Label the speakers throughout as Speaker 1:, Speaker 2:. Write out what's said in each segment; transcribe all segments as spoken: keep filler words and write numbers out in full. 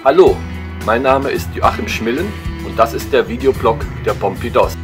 Speaker 1: Hallo, mein Name ist Joachim Schmillen und das ist der Videoblog der Pompidos.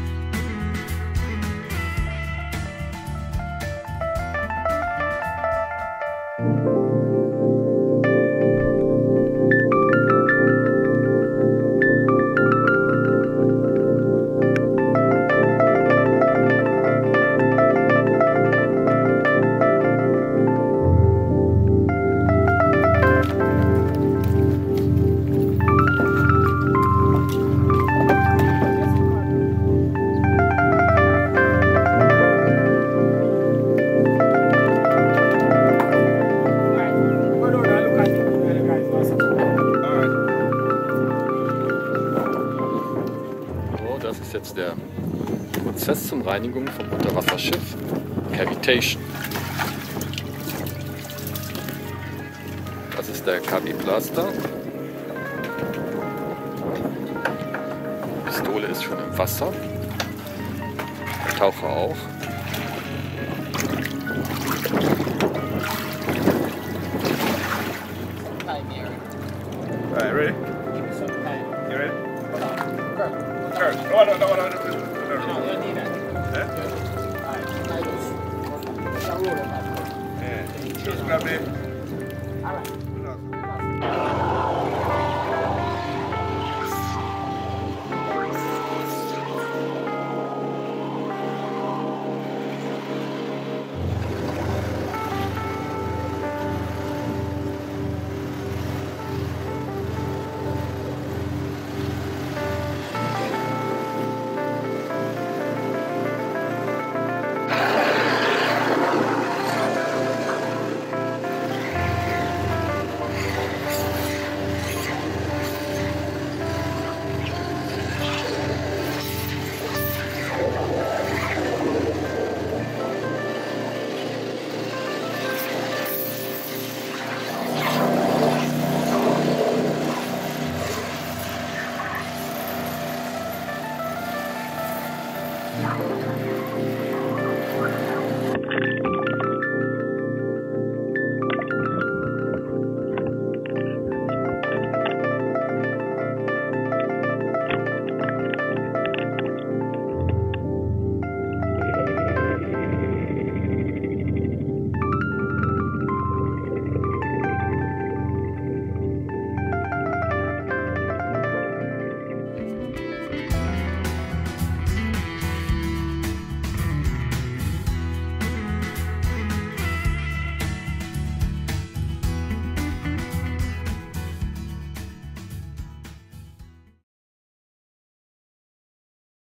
Speaker 1: Das ist jetzt der Prozess zum Reinigung vom Unterwasserschiff Gavitation. Das ist der K W-Blaster. Die Pistole ist schon im Wasser. Der Taucher auch.
Speaker 2: Alright, ready? You ready? Sure. No, no, no, no, no, no. Eh? Yeah. Just grab it.
Speaker 3: All right.